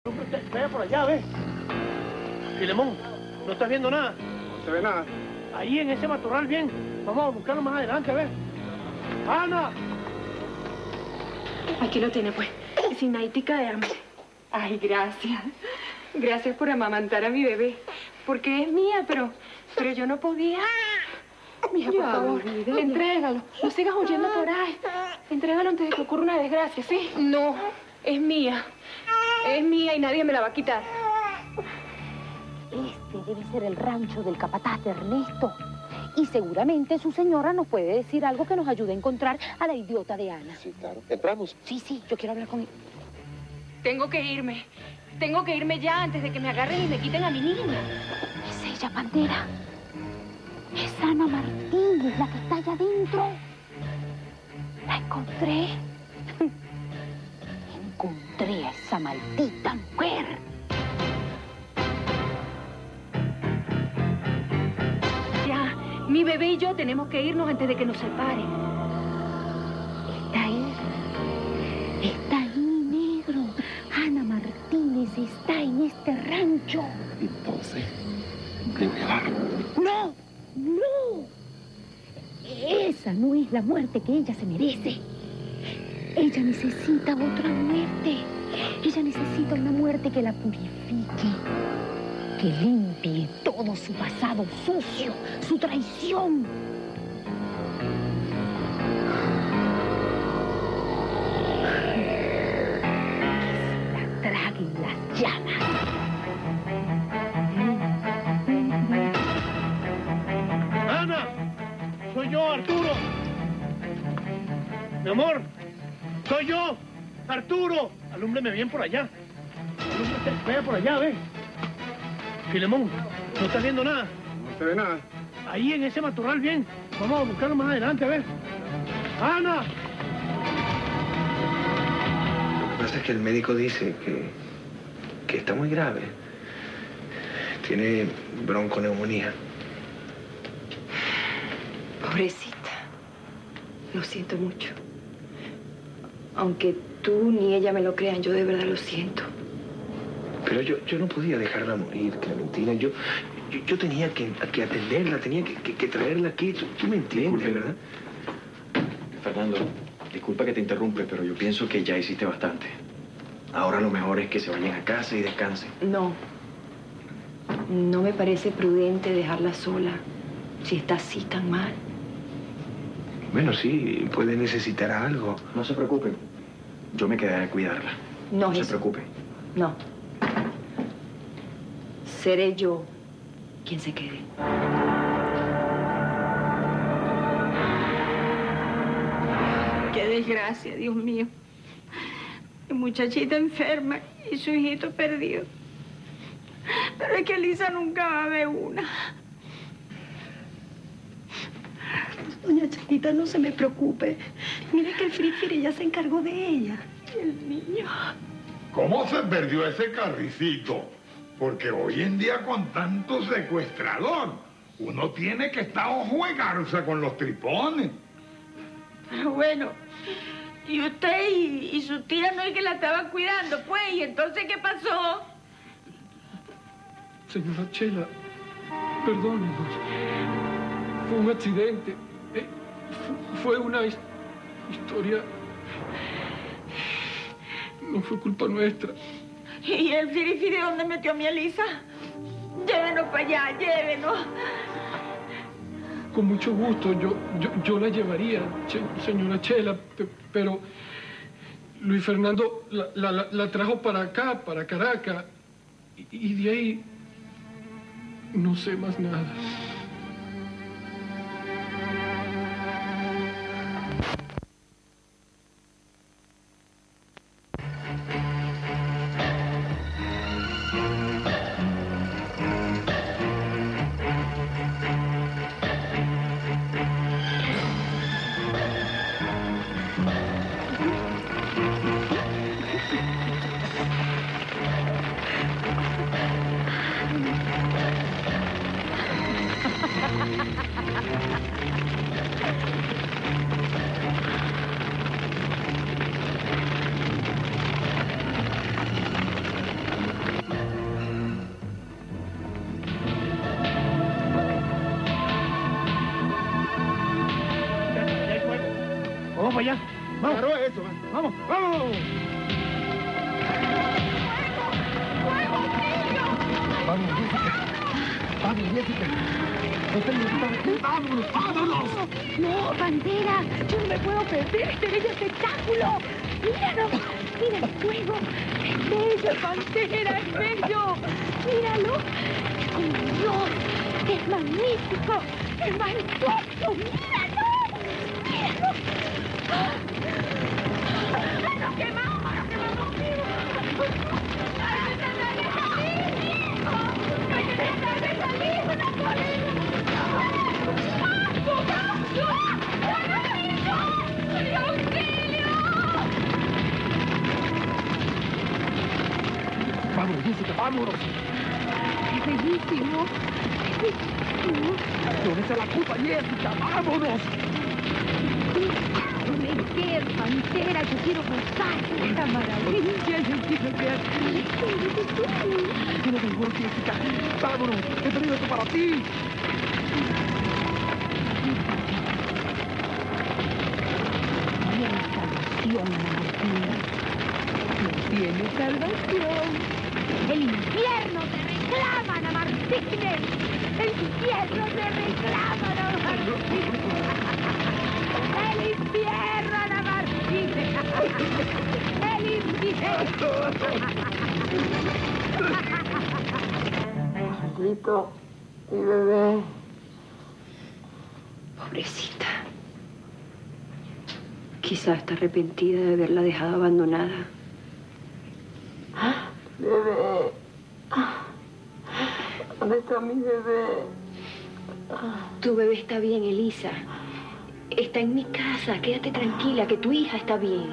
Vaya por allá, ve. Filemón, ¿no estás viendo nada? No se ve nada. Ahí en ese matorral, bien. Vamos a buscarlo más adelante, ve. ¡Ana! Aquí lo tiene, pues. Sin naitica de hambre. Ay, gracias. Gracias por amamantar a mi bebé. Porque es mía, pero yo no podía. Mija, por favor, entrégalo. No sigas huyendo por ahí. Entrégalo antes de que ocurra una desgracia, ¿sí? No, es mía. Es mía y nadie me la va a quitar. Este debe ser el rancho del capataz de Ernesto. Y seguramente su señora nos puede decir algo que nos ayude a encontrar a la idiota de Ana. Sí, claro. ¿Entramos? Sí, yo quiero hablar con él. Tengo que irme. Tengo que irme ya antes de que me agarren y me quiten a mi niña. Es ella, Pantera. Es Ana Martínez, la que está allá adentro. La encontré. Encontré a esa maldita mujer. Ya, mi bebé y yo tenemos que irnos antes de que nos separen. Está ahí, negro. Ana Martínez está en este rancho. Entonces, debo llevar. ¡No! Esa no es la muerte que ella se merece. Ella necesita otra muerte. Ella necesita una muerte que la purifique, que limpie todo su pasado sucio, su traición. Que se la traguen las llamas. ¡Ana! ¡Soy yo, Arturo! Mi amor, soy yo, Arturo. Alúmbreme bien por allá. Vaya por allá, ve. Filemón, ¿no estás viendo nada? No se ve nada. Ahí en ese matorral, bien. Vamos a buscarlo más adelante, a ver. ¡Ana! Lo que pasa es que el médico dice que está muy grave. Tiene bronconeumonía. Pobrecita. Lo siento mucho. Aunque tú ni ella me lo crean, yo de verdad lo siento. Pero yo no podía dejarla morir, Clementina. Yo tenía que atenderla, tenía que traerla aquí. Tú me entiendes, ¿verdad? Fernando, disculpa que te interrumpe, pero yo pienso que ya hiciste bastante. Ahora lo mejor es que se vayan a casa y descansen. No. No me parece prudente dejarla sola si está así tan mal. Bueno, sí, puede necesitar algo. No se preocupen. Yo me quedaré a cuidarla. No, No se eso. preocupen. No. Seré yo quien se quede. Qué desgracia, Dios mío. Mi muchachita enferma y su hijito perdido. Pero es que Lisa nunca va a ver una. Doña Chaquita, no se me preocupe. Mire que el Frifiri ya se encargó de ella. Y el niño. ¿Cómo se perdió ese carricito? Porque hoy en día con tanto secuestrador, uno tiene que estar o juegarse con los tripones. Pero bueno, y usted y su tía no es que la estaban cuidando, pues, ¿y entonces qué pasó? Señora Chela, perdónenos. Fue un accidente. Fue una historia... No fue culpa nuestra. ¿Y el Firifiri dónde metió a mi Elisa? Llévenos para allá, llévenos. Con mucho gusto, yo la llevaría, señora Chela, pero Luis Fernando la trajo para acá, para Caracas, y de ahí no sé más nada. Vamos. Claro, eso, vamos, vamos. Vamos, Jessica. Vamos, Jessica. No te necesitas aquí. Vámonos, vámonos. No, Pantera, yo no me puedo perder este bello espectáculo. Míralo, mira el fuego. Es bello, Pantera, es bello. Míralo. ¡Oh, Dios! Es magnífico, es majestuoso. Míralo, míralo. ¡Ay, nos quemamos vivo! ¡Ay, me Vámonos, Jessica, vámonos. Es bellísimo, es bellísimo. ¿Dónde está la culpa, Jessica? ¡Vámonos! Déjame ver, Pantera, yo quiero gozar de esta maravilla, yo quiero ver. Tiene mejor, Jessica. ¡Vámonos! ¡He traído esto para ti! Tiene salvación. El infierno te reclama, Ana Martínez. El infierno te reclama, Ana Martínez. El infierno, Ana Martínez. El infierno. Maldito, mi bebé. Pobrecita. Quizá está arrepentida de haberla dejado abandonada. Bebé. ¿Dónde está mi bebé? Tu bebé está bien, Elisa. Está en mi casa. Quédate tranquila, que tu hija está bien.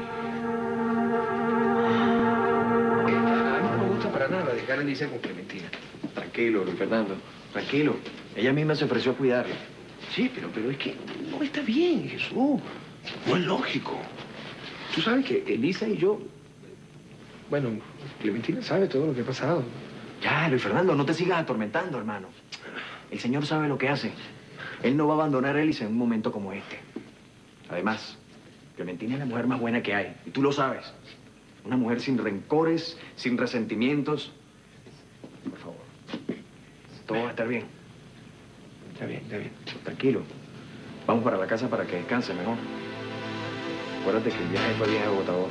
A mí no me gusta para nada dejar a Elisa con Clementina. Tranquilo, Luis Fernando. Tranquilo. Ella misma se ofreció a cuidarla. Sí, pero es que no está bien, Jesús. No es lógico. Tú sabes que Elisa y yo... Bueno, Clementina sabe todo lo que ha pasado. Ya, Luis Fernando, no te sigas atormentando, hermano. El Señor sabe lo que hace. Él no va a abandonar a Elisa en un momento como este. Además, Clementina es la mujer más buena que hay. Y tú lo sabes. Una mujer sin rencores, sin resentimientos. Por favor. Todo va a estar bien. Está bien, está bien. Tranquilo. Vamos para la casa para que descanse mejor. Acuérdate que el viaje fue bien agotador.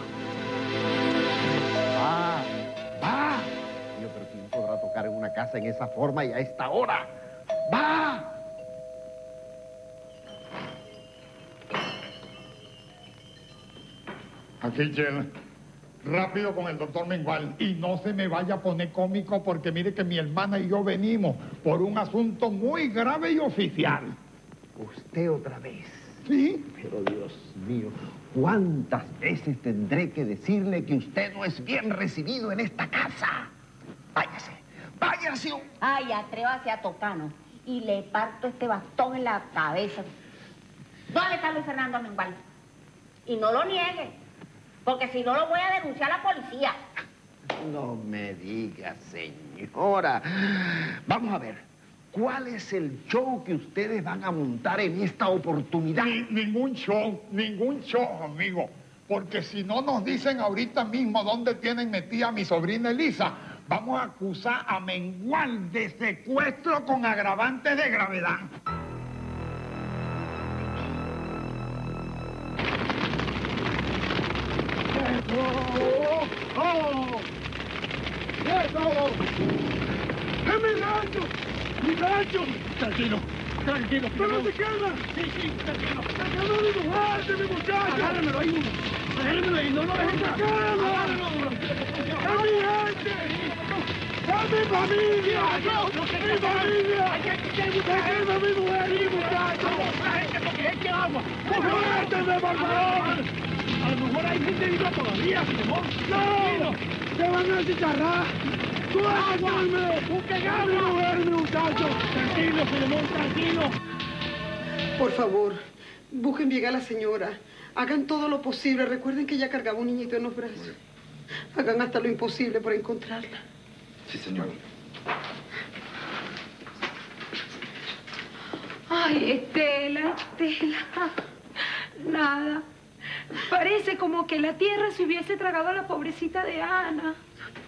¡Va! Yo, pero ¿quién podrá tocar en una casa en esa forma y a esta hora? ¡Va! Aquí, Chela. Rápido con el doctor Mengual. Y no se me vaya a poner cómico porque mire que mi hermana y yo venimos por un asunto muy grave y oficial. Usted otra vez. ¿Sí? Pero Dios mío, ¿cuántas veces tendré que decirle que usted no es bien recibido en esta casa? Váyase, váyase. Ay, atrévase a tocarnos y le parto este bastón en la cabeza. ¿Dónde está Luis Fernando Mengual? Y no lo niegue, porque si no lo voy a denunciar a la policía. No me diga, señora. Vamos a ver, ¿cuál es el show que ustedes van a montar en esta oportunidad? Ningún show, amigo. Porque si no nos dicen ahorita mismo dónde tienen metida a mi sobrina Elisa, vamos a acusar a Mengual de secuestro con agravantes de gravedad. ¡Oh! ¡Eso! ¡Es mi rancho! ¡Mi rancho! Tranquilo, tranquilo. ¿Pero se queda? Sí, tranquilo. ¡Sacando a mi mujer, de mi muchacho! Agárremelo ahí uno. Agárremelo ahí, no lo dejes sacarlo. ¡Es mi gente! ¡Es mi familia! ¡Mi familia! ¡Déjenme a mi mujer y mi muchacho! ¡Eche agua! ¡Suélteme, por favor! A lo mejor hay gente viva todavía, Filemón. ¡No! ¡Se van a chicharrar! ¡Suéltame! ¡Busquen agua! ¡Mi mujer y mi muchacho! ¡Tranquilo, Filemón, tranquilo! Por favor, busquen bien a la señora. Hagan todo lo posible. Recuerden que ella cargaba un niñito en los brazos. Hagan hasta lo imposible por encontrarla. Sí, señor. Ay, Estela. Nada. Parece como que la tierra se hubiese tragado a la pobrecita de Ana.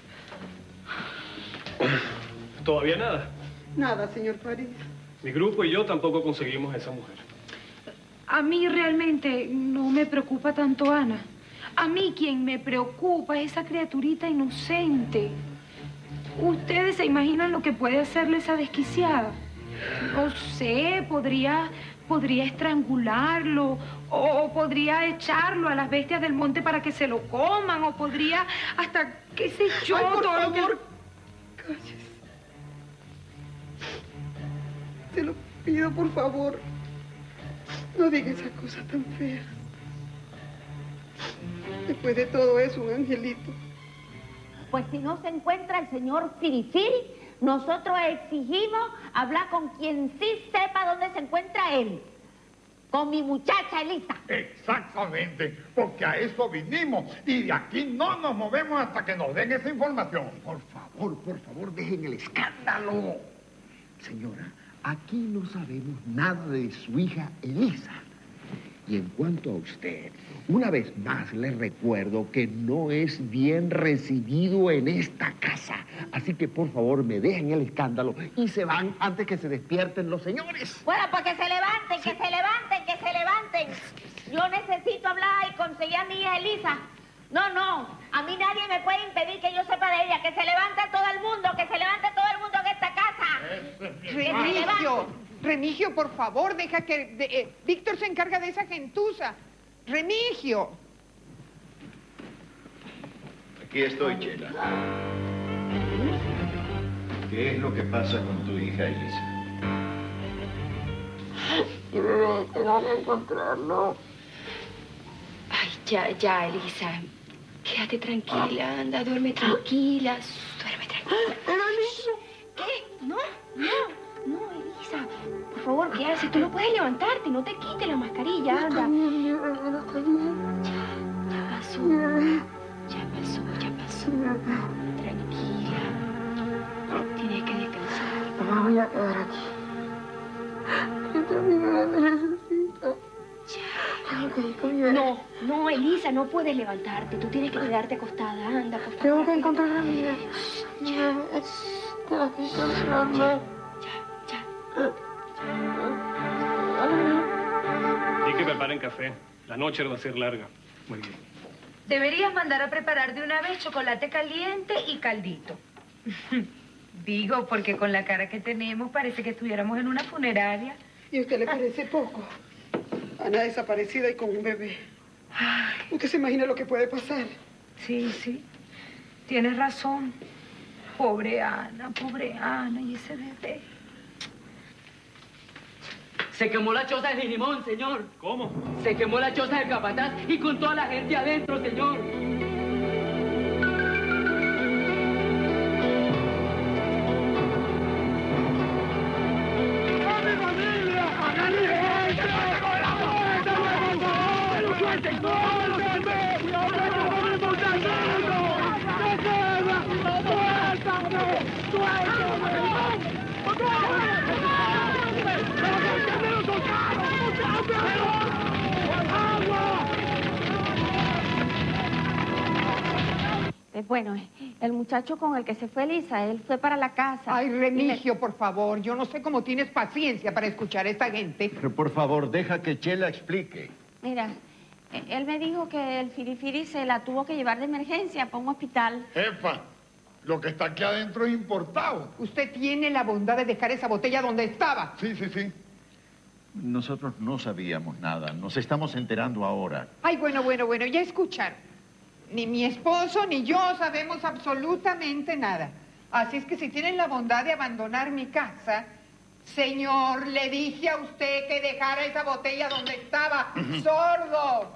¿Todavía nada? Nada, señor París. Mi grupo y yo tampoco conseguimos a esa mujer. A mí realmente no me preocupa tanto Ana. A mí quien me preocupa es esa criaturita inocente. ¿Ustedes se imaginan lo que puede hacerle esa desquiciada? No sé, podría estrangularlo, o podría echarlo a las bestias del monte para que se lo coman, o podría hasta, qué sé yo, Ay, por todo lo que... favor, cállese. Te lo pido, por favor. No diga esas cosas tan feas. Después de todo eso, un angelito. Pues si no se encuentra el señor Firifiri, nosotros exigimos hablar con quien sí sepa dónde se encuentra él. Con mi muchacha Elisa. Exactamente, porque a eso vinimos y de aquí no nos movemos hasta que nos den esa información. Por favor, dejen el escándalo. Señora, aquí no sabemos nada de su hija Elisa. Y en cuanto a usted, una vez más le recuerdo que no es bien recibido en esta casa. Así que, por favor, me dejen el escándalo y se van antes que se despierten los señores. Bueno, pues que se levanten, que se levanten, que se levanten. Yo necesito hablar y conseguir a mi hija Elisa. No, a mí nadie me puede impedir que yo sepa de ella. Que se levante todo el mundo, que se levante todo el mundo en esta casa. Remigio, por favor, deja que... Víctor se encarga de esa gentuza. Remigio. Aquí estoy, Chela. ¿Qué es lo que pasa con tu hija Elisa? Mi bebé, tengo que encontrarlo. Ay, ya, Elisa. Quédate tranquila, anda, duerme tranquila. Duerme tranquila. ¿Pero Elisa? ¿Qué? No, Elisa. Por favor, ¿qué haces? Tú no puedes levantarte, no te quites la mascarilla, anda. No está bien. Ya pasó. Tranquila. Tienes que descansar. No me voy a quedar aquí. Yo también me necesito. Tengo que ir con mi bebé. No, Elisa, no puedes levantarte. Tú tienes que quedarte acostada. Anda, por favor. Tengo que encontrar a mi bebé. Tengo que encontrarla. Ya. Y que preparen café. La noche va a ser larga. Muy bien. Deberías mandar a preparar de una vez chocolate caliente y caldito. Digo, porque con la cara que tenemos parece que estuviéramos en una funeraria. ¿Y a usted le parece poco? Ana desaparecida y con un bebé. ¿Usted se imagina lo que puede pasar? Sí. Tienes razón. Pobre Ana, y ese bebé. Se quemó la choza de Limón, señor. ¿Cómo? Se quemó la choza del capataz y con toda la gente adentro, señor. Bueno, el muchacho con el que se fue Elisa, él fue para la casa. Ay, Remigio, por favor, yo no sé cómo tienes paciencia para escuchar a esta gente. Pero por favor, deja que Chela explique. Mira, él me dijo que el Firifiri se la tuvo que llevar de emergencia para un hospital. Jefa, lo que está aquí adentro es importado. Usted tiene la bondad de dejar esa botella donde estaba. Sí. Nosotros no sabíamos nada. Nos estamos enterando ahora. Ay, bueno, ya escucharon. Ni mi esposo ni yo sabemos absolutamente nada. Así es que si tienen la bondad de abandonar mi casa, señor, le dije a usted que dejara esa botella donde estaba. ¡Sordo!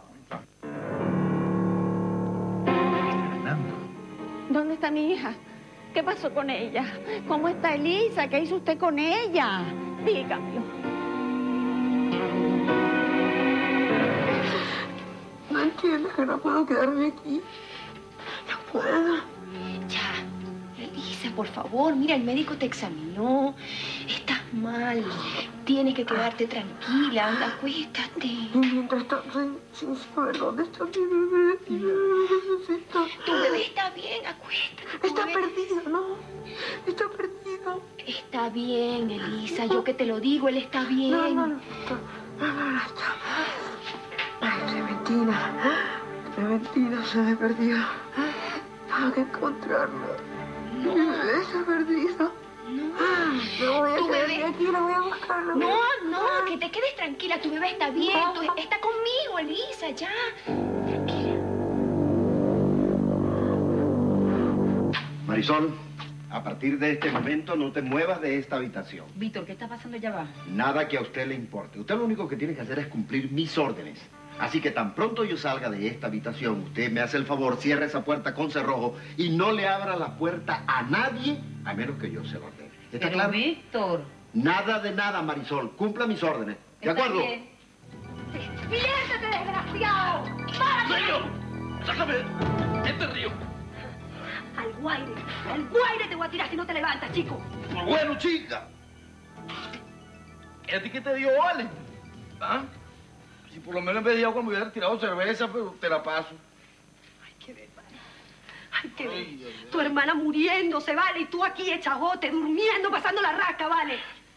Fernando. ¿Dónde está mi hija? ¿Qué pasó con ella? ¿Cómo está Elisa? ¿Qué hizo usted con ella? Dígamelo. No entiendo que no puedo quedarme aquí. No puedo. Ya, Elisa, por favor, mira, el médico te examinó. Está mal. Tienes que quedarte tranquila. Anda, acuéstate. Y mientras tanto, sin saber dónde está mi bebé, mi bebé necesita... Tu bebé está bien, acuéstate. Está perdido, ¿no? Está perdido. Está bien, Elisa. Yo que te lo digo, él está bien. No. Ay, Clementina se me perdió. Tengo que encontrarla. No. Mi bebé está perdido. No voy a quedar aquí, la voy a buscar. No, que te quedes tranquila. Tu bebé está bien. Está conmigo, Elisa, ya. Tranquila. Marisol, a partir de este momento no te muevas de esta habitación. Víctor, ¿qué está pasando allá abajo? Nada que a usted le importe. Usted lo único que tiene que hacer es cumplir mis órdenes. Así que tan pronto yo salga de esta habitación, usted me hace el favor, cierre esa puerta con cerrojo y no le abra la puerta a nadie, a menos que yo se lo ordene. ¿Está claro? Víctor. Nada de nada, Marisol. Cumpla mis órdenes. ¿De acuerdo? ¡Despiértate, desgraciado! ¡Señor! ¡Sácame! ¡Este río! Al guaire te voy a tirar si no te levantas, chico. Bueno, chica. ¿A ti qué te dio, Vale? ¿Ah? Si por lo menos me dio como hubiera tirado cerveza, pero te la paso. Ay, qué ver, Vale. Ay, qué ver. Tu hermana muriéndose, Vale, y tú aquí hecha bote, durmiendo, pasando la rasca, Vale.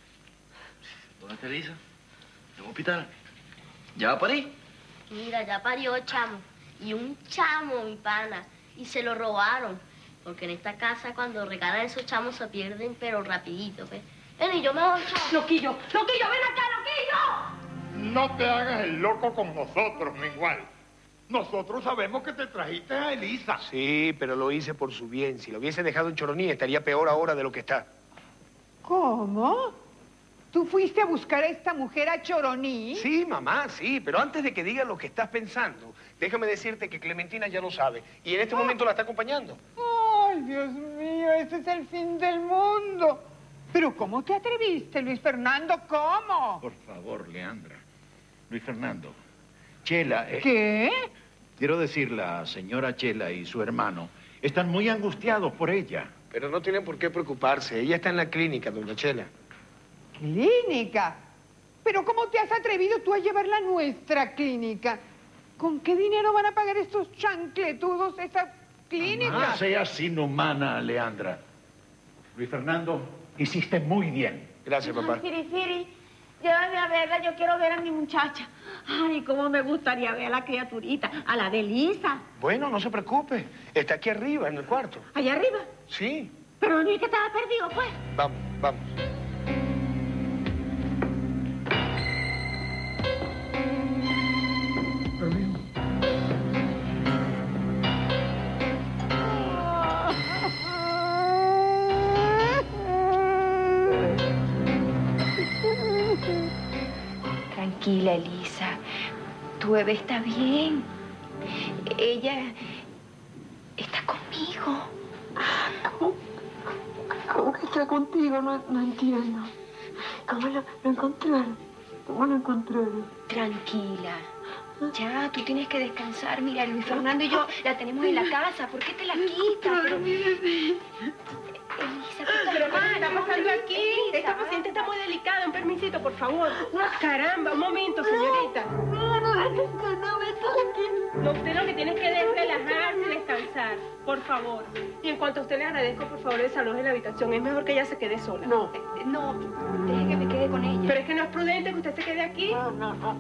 ¿Dónde está Elisa? ¿En un hospital? ¿Ya va a parir? Mira, ya parió, chamo. Y un chamo, mi pana. Y se lo robaron. Porque en esta casa, cuando regalan esos chamos, se pierden, pero rapidito, ¿ves? Ven, y yo me voy, chamo. Loquillo, ven acá, Loquillo. No te hagas el loco con nosotros, Mengual. Nosotros sabemos que te trajiste a Elisa. Sí, pero lo hice por su bien. Si lo hubiese dejado en Choroní, estaría peor ahora de lo que está. ¿Cómo? ¿Tú fuiste a buscar a esta mujer a Choroní? Sí, mamá, sí, pero antes de que digas lo que estás pensando, déjame decirte que Clementina ya lo sabe y en este momento la está acompañando. ¡Ay, Dios mío! Ese es el fin del mundo. ¿Pero cómo te atreviste, Luis Fernando? ¿Cómo? Por favor, Leandra. Luis Fernando. Chela... ¿Qué? Quiero decir, la señora Chela y su hermano están muy angustiados por ella. Pero no tienen por qué preocuparse. Ella está en la clínica, doña Chela. ¿Clínica? ¿Pero cómo te has atrevido tú a llevarla a nuestra clínica? ¿Con qué dinero van a pagar estos chancletudos esa clínica? No seas inhumana, Leandra. Luis Fernando, hiciste muy bien. Gracias, papá. Firi, llévame a verla, yo quiero ver a mi muchacha. Ay, cómo me gustaría ver a la criaturita, a la de Elisa. Bueno, no se preocupe. Está aquí arriba, en el cuarto. ¿Allá arriba? Sí. Pero no es que estaba perdido, pues. Vamos. Tranquila, Elisa. Tu bebé está bien. Ella está conmigo. ¿Cómo que está contigo? No entiendo. ¿Cómo lo encontraron? ¿Cómo lo encontraron? Tranquila. Ya, tú tienes que descansar. Mira, Luis Fernando y yo la tenemos en la casa. ¿Por qué te la quitas? Pero... mi bebé. Elisa, ¿Pero qué está pasando aquí? Esta paciente está muy delicada. Un permisito, por favor. Caramba, un momento, señorita. No, usted lo que tiene que es relajarse y descansar. Por favor. Y en cuanto a usted le agradezco, por favor, desaloje la habitación. Es mejor que ella se quede sola. No, deje que me quede con ella. Pero es que no es prudente que usted se quede aquí. No.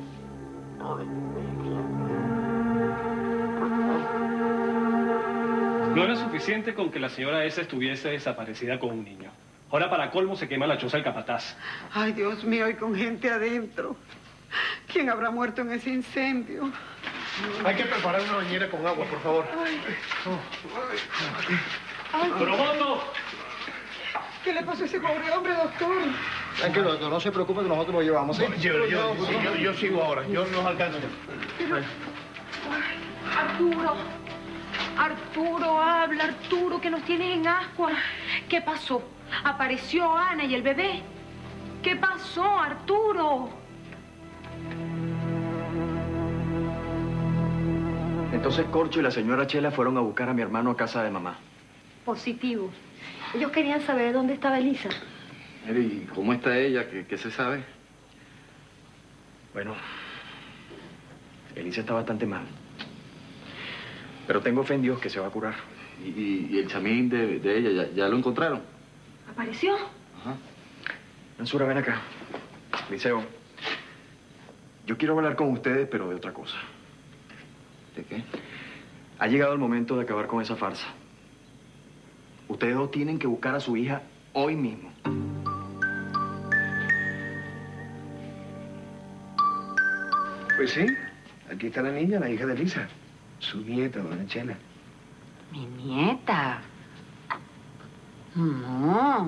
No era suficiente con que la señora esa estuviese desaparecida con un niño. Ahora, para colmo, se quema la choza del capataz. Ay, Dios mío, y con gente adentro. ¿Quién habrá muerto en ese incendio? Hay que preparar una bañera con agua, por favor. ¡Proboto! ¿Qué le pasó a ese pobre hombre, doctor? Tranquilo, doctor, no se preocupe que nosotros lo llevamos, ¿sí? Yo sigo ahora, yo no alcanzo. Arturo, habla, Arturo, que nos tienes en ascuas. ¿Qué pasó? ¿Apareció Ana y el bebé? ¿Qué pasó, Arturo? Entonces Corcho y la señora Chela fueron a buscar a mi hermano a casa de mamá. Positivo. Ellos querían saber dónde estaba Elisa. Mire, ¿y cómo está ella? ¿Qué se sabe? Bueno, Elisa está bastante mal. Pero tengo fe en Dios que se va a curar. ¿Y el chamín de ella, ya lo encontraron? ¿Apareció? Ajá. Mansura, ven acá. Liceo, yo quiero hablar con ustedes, pero de otra cosa. ¿De qué? Ha llegado el momento de acabar con esa farsa. Ustedes dos tienen que buscar a su hija hoy mismo. Pues sí, aquí está la niña, la hija de Elisa. Su nieta, doña Chela. Mi nieta. No.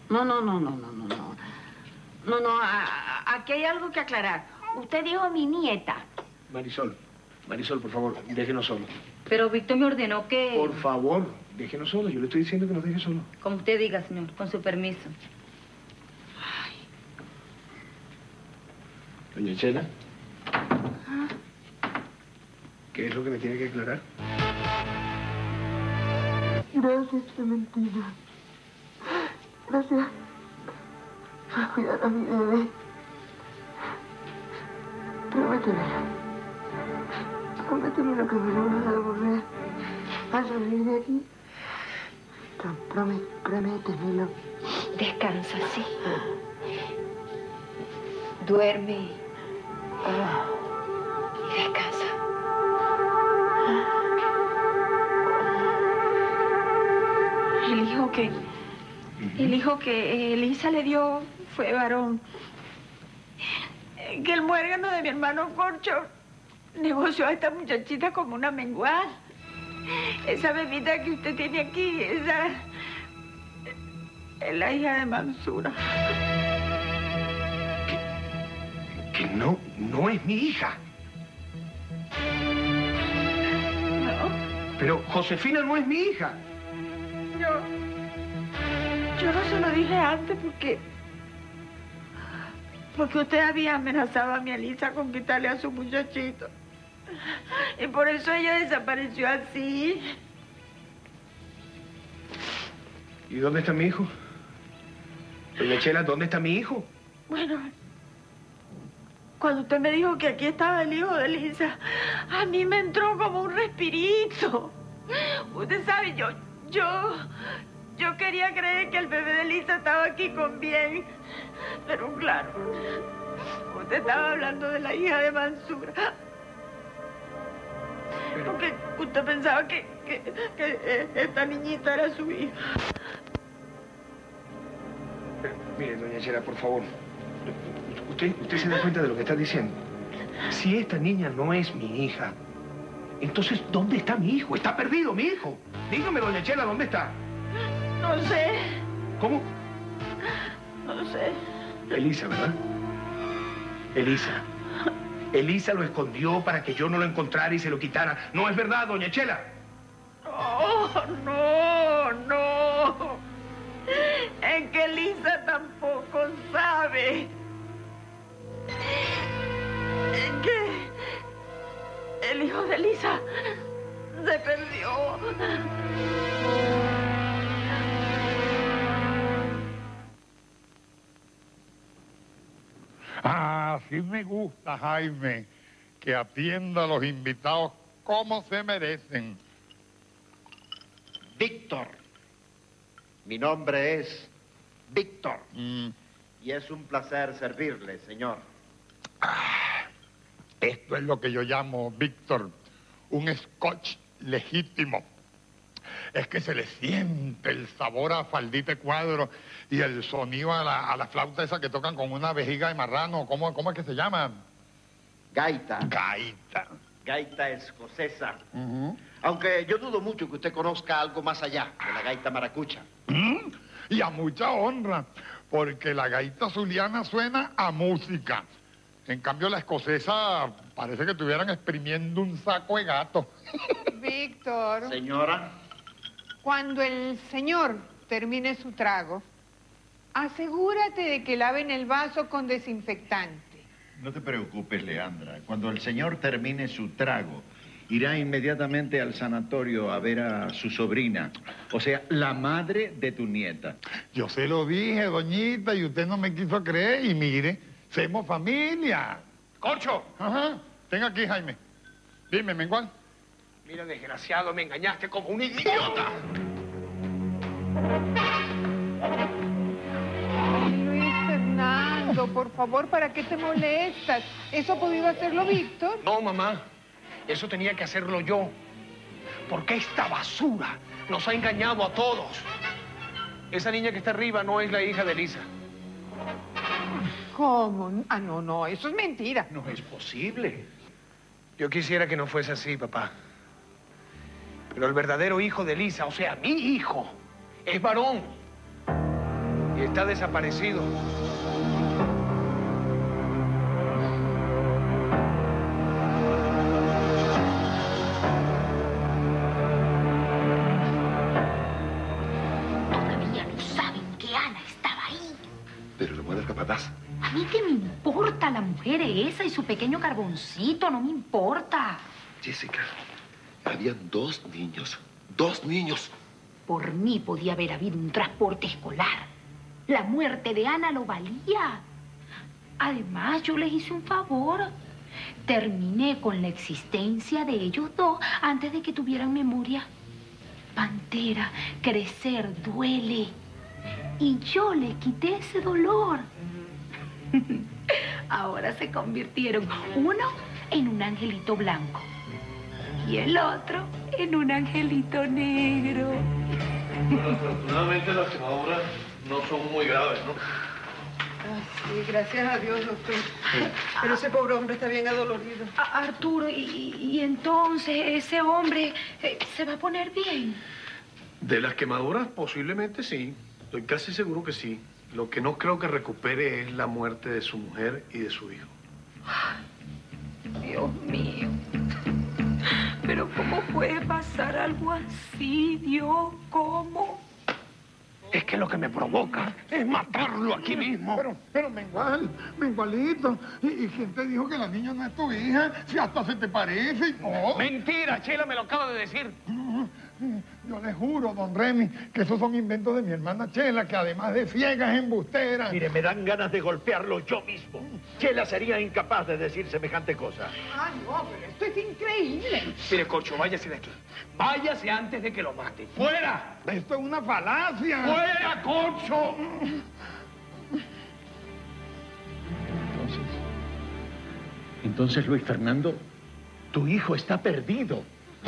No, aquí hay algo que aclarar. Usted dijo mi nieta. Marisol, por favor, déjenos solos. Pero Víctor me ordenó que... Por favor, déjenos solos. Yo le estoy diciendo que nos deje solos. Como usted diga, señor, con su permiso. Doña Chela. ¿Qué es lo que me tiene que aclarar? Gracias, Clementina. Gracias por cuidar a mi bebé. Prométemelo que me lo vas a volver a salir de aquí. Prométemelo. Descansa, sí. Duerme. Y descansa. El hijo que Elisa le dio fue varón. Que el muérgano de mi hermano Corcho negoció a esta muchachita como una mengual. Esa bebita que usted tiene aquí, esa es la hija de Mansura. Que no es mi hija. No. Pero Josefina no es mi hija. Yo no se lo dije antes porque usted había amenazado a mi Elisa con quitarle a su muchachito. Y por eso ella desapareció así. ¿Y dónde está mi hijo? Doña Chela, ¿dónde está mi hijo? Bueno, cuando usted me dijo que aquí estaba el hijo de Elisa, a mí me entró como un respirito. Usted sabe, yo quería creer que el bebé de Elisa estaba aquí con bien. Pero claro, usted estaba hablando de la hija de Mansura. Porque usted pensaba que esta niñita era su hija. Mire, doña Chela, por favor. ¿Usted se da cuenta de lo que está diciendo? Si esta niña no es mi hija, entonces, ¿dónde está mi hijo? Está perdido mi hijo. Dígame, doña Chela, ¿dónde está? No sé. ¿Cómo? No sé. Elisa, ¿verdad? Elisa. Elisa lo escondió para que yo no lo encontrara y se lo quitara. ¿No es verdad, doña Chela? No. Es que Elisa tampoco sabe. Es que el hijo de Elisa se perdió. Así me gusta, Jaime, que atienda a los invitados como se merecen. Víctor. Mi nombre es Víctor. Y es un placer servirle, señor. Esto es lo que yo llamo, Víctor, un scotch legítimo. Es que se le siente el sabor a faldite cuadro y el sonido a la flauta esa que tocan con una vejiga de marrano. ¿Cómo es que se llama? Gaita. Gaita escocesa. Aunque yo dudo mucho que usted conozca algo más allá de la gaita maracucha. Y a mucha honra, porque la gaita zuliana suena a música. En cambio, la escocesa parece que estuvieran exprimiendo un saco de gato. Víctor. Señora. Cuando el señor termine su trago, asegúrate de que laven el vaso con desinfectante. No te preocupes, Leandra. Cuando el señor termine su trago irá inmediatamente al sanatorio a ver a su sobrina, o sea, la madre de tu nieta. Yo se lo dije, doñita, y usted no me quiso creer. Y mire, somos familia. ¡Corcho! Ajá. Tenga aquí, Jaime. Dime, Mengual. Mira, desgraciado, me engañaste como un idiota. Luis Fernando, por favor, ¿para qué te molestas? ¿Eso ha podido hacerlo Víctor? No, mamá. Eso tenía que hacerlo yo. Porque esta basura nos ha engañado a todos. Esa niña que está arriba no es la hija de Elisa. ¿Cómo? Ah, no, eso es mentira. No es posible. Yo quisiera que no fuese así, papá. Pero el verdadero hijo de Elisa, o sea, mi hijo, es varón. Y está desaparecido. Todavía no saben que Ana estaba ahí. Pero lo muere el capataz. A mí qué me importa la mujer esa y su pequeño carboncito, no me importa. Jessica, habían 2 niños. 2 niños. Por mí podía haber habido un transporte escolar. La muerte de Ana lo valía. Además, yo les hice un favor. Terminé con la existencia de ellos 2 antes de que tuvieran memoria. Pantera, crecer duele. Y yo les quité ese dolor. Ahora se convirtieron uno en un angelito blanco y el otro en un angelito negro. Bueno, afortunadamente las quemaduras no son muy graves, ¿no? Sí, gracias a Dios, doctor. Pero ese pobre hombre está bien adolorido. Arturo, y entonces ese hombre se va a poner bien. De las quemaduras, posiblemente sí. Estoy casi seguro que sí. Lo que no creo que recupere es la muerte de su mujer y de su hijo. Dios mío. Pero ¿cómo puede pasar algo así, Dios? ¿Cómo? Es que lo que me provoca es matarlo aquí mismo. Pero Mengualito, ¿y quién te dijo que la niña no es tu hija? Si hasta se te parece. Oh. Mentira, Chela me lo acaba de decir. Yo le juro, don Remy, que esos son inventos de mi hermana Chela, que además de ciega es embustera. Mire, me dan ganas de golpearlo yo mismo. Chela sería incapaz de decir semejante cosa. Ah, no, pero esto es increíble. Mire, Corcho, váyase de aquí. Váyase antes de que lo mate. ¡Fuera! Esto es una falacia. ¡Fuera, Corcho! Entonces, Luis Fernando, tu hijo está perdido.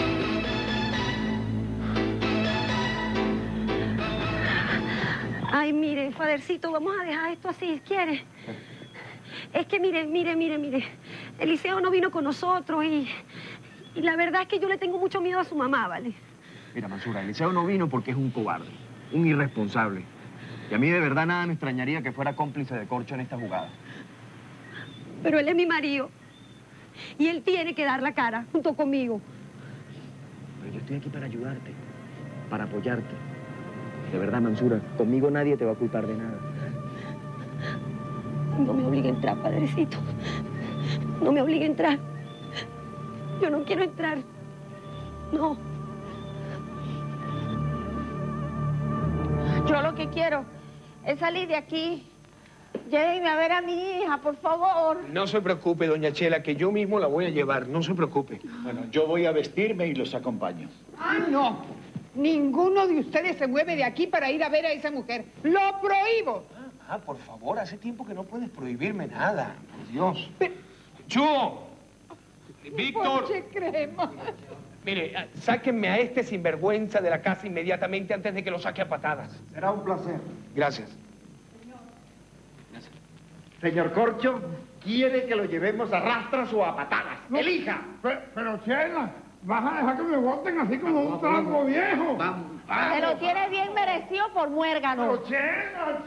Ay, mire, Fadercito, vamos a dejar esto así, ¿quiere? Es que mire. Eliseo no vino con nosotros y la verdad es que yo le tengo mucho miedo a su mamá, ¿vale? Mira, Mansura, Eliseo no vino porque es un cobarde, un irresponsable. Y a mí de verdad nada me extrañaría que fuera cómplice de Corcho en esta jugada. Pero él es mi marido. Y él tiene que dar la cara junto conmigo. Pero yo estoy aquí para ayudarte, para apoyarte. De verdad, Mansura, conmigo nadie te va a culpar de nada. No me obligue a entrar, padrecito. No me obligue a entrar. Yo no quiero entrar. No. Yo lo que quiero es salir de aquí. Llévenme a ver a mi hija, por favor. No se preocupe, doña Chela, que yo mismo la voy a llevar. No se preocupe. Bueno, yo voy a vestirme y los acompaño. Ah, no. Ninguno de ustedes se mueve de aquí para ir a ver a esa mujer. ¡Lo prohíbo! Ah, por favor, hace tiempo que no puedes prohibirme nada. Por Dios. ¡Yo! ¡Víctor! Ponche crema. Mire, sáquenme a este sinvergüenza de la casa inmediatamente antes de que lo saque a patadas. Será un placer. Gracias. Señor Corcho, ¿quiere que lo llevemos a rastras o a patadas? No. ¡Elija! Pero Chela, vas a dejar que me boten así como un trapo viejo. Vamos. Se lo tiene bien merecido por muérgano. Pero Chela,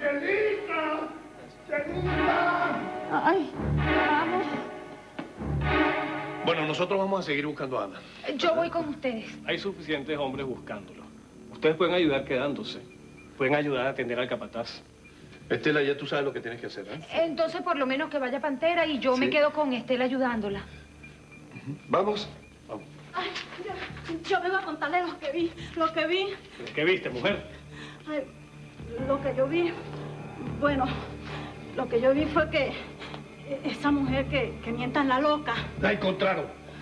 Chelita. Ay, vamos. Bueno, nosotros vamos a seguir buscando a Ana. Yo voy con ustedes. Hay suficientes hombres buscándolo. Ustedes pueden ayudar quedándose. Pueden ayudar a atender al capataz. Estela, ya tú sabes lo que tienes que hacer, ¿eh? Entonces, por lo menos que vaya Pantera y yo me quedo con Estela ayudándola. Vamos. Vamos. Ay, yo vengo a contarle lo que vi. ¿Qué viste, mujer? Ay, lo que yo vi, bueno, lo que yo vi fue que esa mujer que mienta en la loca. La encontraron.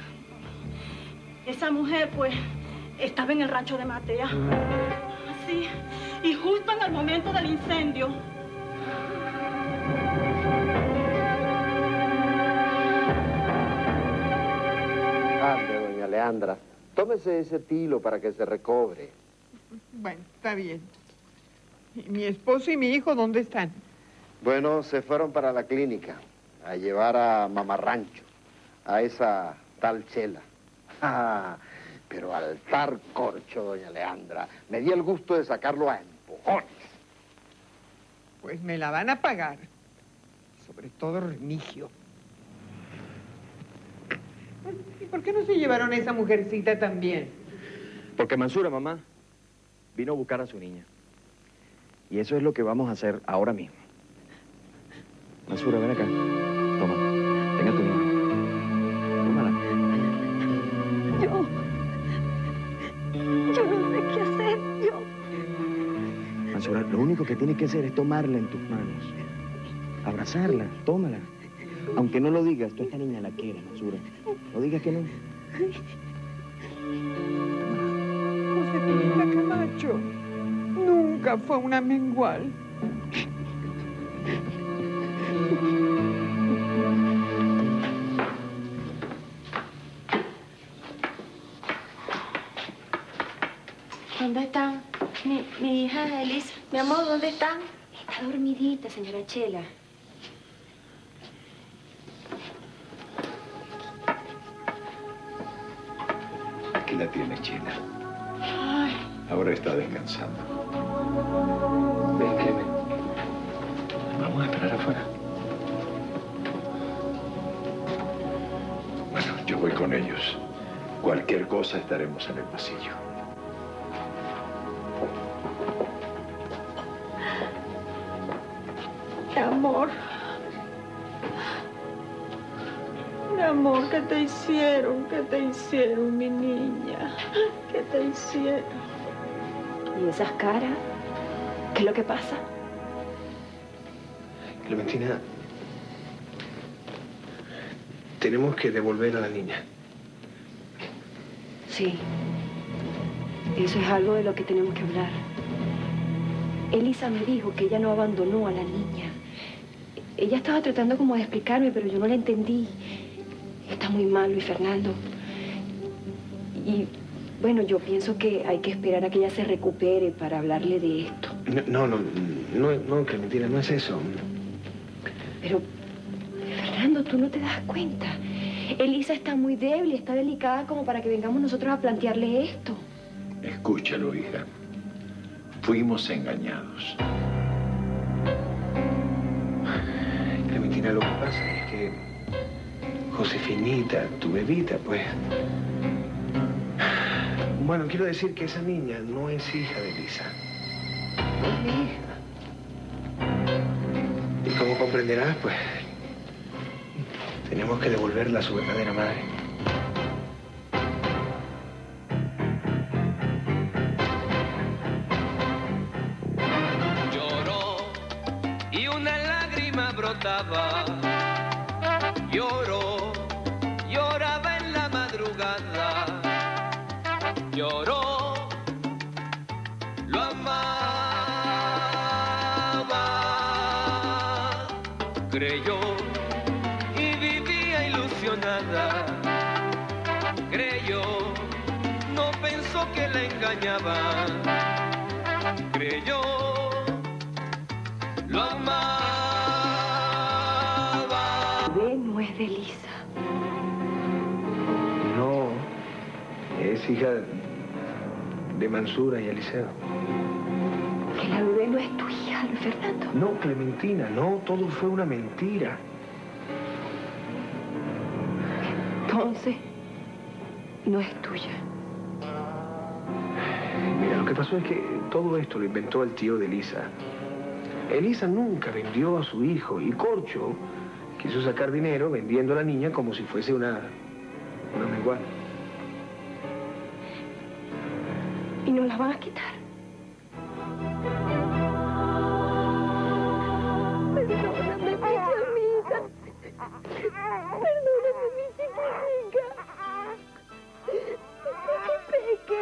Esa mujer, pues, estaba en el rancho de Matea. Sí, y justo en el momento del incendio. Ande, doña Leandra, tómese ese tilo para que se recobre. Bueno, está bien. ¿Y mi esposo y mi hijo dónde están? Bueno, se fueron para la clínica a llevar a Mamarrancho, a esa tal Chela. Ah, pero al tal corcho, doña Leandra, me di el gusto de sacarlo a empujones. Pues me la van a pagar. Sobre todo Remigio. ¿Y por qué no se llevaron a esa mujercita también? Porque Mansura, mamá, vino a buscar a su niña. Y eso es lo que vamos a hacer ahora mismo. Mansura, ven acá. Toma, tenga tu niña. Tómala. Yo no sé qué hacer, Mansura, lo único que tienes que hacer es tomarla en tus manos. Abrazarla, tómala. Aunque no lo digas, tú a esta niña la quieres, Mansura. No digas que no. Josefina Camacho nunca fue una mengual. ¿Dónde están? Mi hija Elisa. Mi amor, ¿dónde están? Está dormidita, señora Chela. Aquí la tiene Chela. Ay. Ahora está descansando. Ven, Clemen. Vamos a esperar afuera. Bueno, yo voy con ellos. Cualquier cosa estaremos en el pasillo. Mi amor, ¿qué te hicieron? ¿Qué te hicieron, mi niña? ¿Qué te hicieron? ¿Y esas caras? ¿Qué es lo que pasa? Clementina, tenemos que devolver a la niña. Sí. Eso es algo de lo que tenemos que hablar. Elisa me dijo que ella no abandonó a la niña. Ella estaba tratando como de explicarme, pero yo no la entendí. Está muy mal, Luis Fernando. Y, bueno, yo pienso que hay que esperar a que ella se recupere para hablarle de esto. No, Clementina, no es eso. Pero, Fernando, tú no te das cuenta. Elisa está muy débil, está delicada como para que vengamos nosotros a plantearle esto. Escúchalo, hija. Fuimos engañados. Clementina, lo que pasa es que Josefinita, tu bebita, pues... Bueno, quiero decir que esa niña no es hija de Elisa. No es mi hija. Y como comprenderás, pues... tenemos que devolverla a su verdadera madre. Lloró y una lágrima brotaba. Lloró, lloraba en la madrugada. Lloró, lo amaba. Creyó y vivía ilusionada. Creyó, no pensó que la engañaban. Creyó, lo amaba. No es de Elisa. No, es hija de Mansura y Eliseo. Que la bebé no es tu hija, Luis Fernando. No, Clementina, no, todo fue una mentira. Entonces, no es tuya. Mira, lo que pasó es que todo esto lo inventó el tío de Elisa. Elisa nunca vendió a su hijo y Corcho quiso sacar dinero vendiendo a la niña como si fuese una mengual. nos la van a quitar. Perdóname, mi chamita. Perdóname, mi chiquitica. Peque.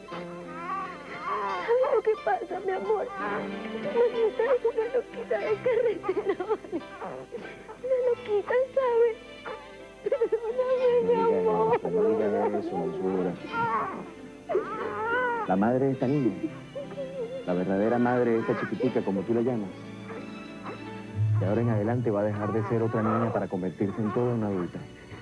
¿Sabes lo que pasa, mi amor? Mamita es una loquita de carretera, ¿vale? Una loquita, ¿sabes? Perdóname, mi amor. No digas eso, Mansura. La madre de esta niña, la verdadera madre de esta chiquitica, como tú la llamas, de ahora en adelante va a dejar de ser otra niña para convertirse en toda una adulta.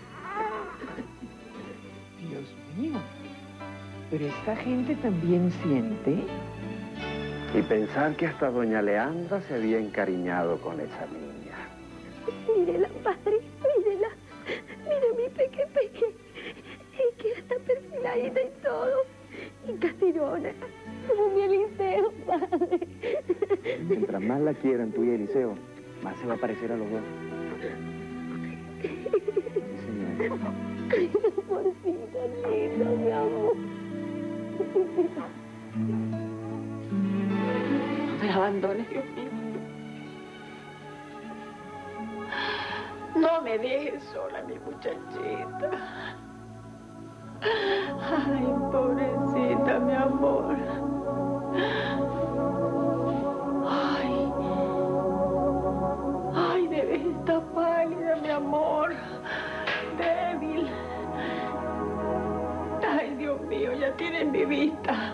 Dios mío, pero esta gente también siente. Y pensar que hasta doña Leandra se había encariñado con esa niña. Mírela, padre, mírela. Mira mi peque. Es que está perfiladita y todo. Y castirona, como mi Eliseo, padre. Mientras más la quieran tú y Eliseo, más se va a parecer a los dos. Sí, señor. Ay, amorcito lindo, mi amor. No me abandones, Dios mío. No me dejes sola, mi muchachita. Ay, pobrecita, mi amor. Ay, debes estar pálida, mi amor. Débil. Ay, Dios mío, ya tienes mi vista.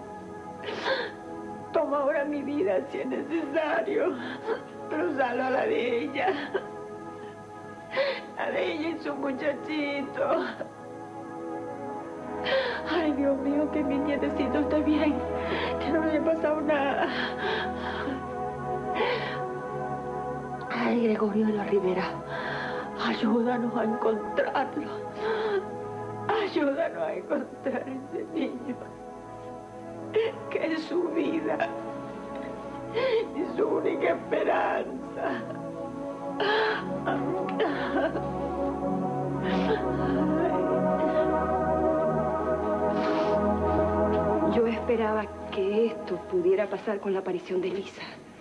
Toma ahora mi vida si es necesario, pero salvo a la de ella. La de ella y su muchachito. Ay, Dios mío, que mi nietecito esté bien, que no le haya pasado nada. Ay, Gregorio de la Rivera, ayúdanos a encontrarlo. Ayúdanos a encontrar a ese niño, que es su vida y su única esperanza. Yo esperaba que esto pudiera pasar con la aparición de Elisa.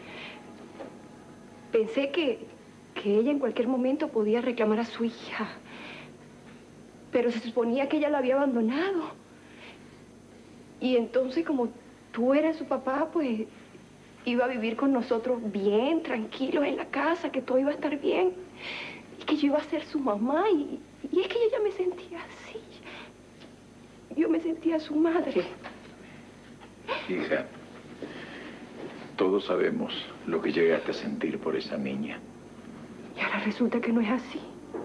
Pensé que ella en cualquier momento podía reclamar a su hija. Pero se suponía que ella la había abandonado. Y entonces, como tú eras su papá, pues iba a vivir con nosotros bien, tranquilos en la casa, que todo iba a estar bien. Y que yo iba a ser su mamá. Y es que yo ya me sentía así. Yo me sentía su madre. Hija, todos sabemos lo que llegaste a sentir por esa niña. Y ahora resulta que no es así.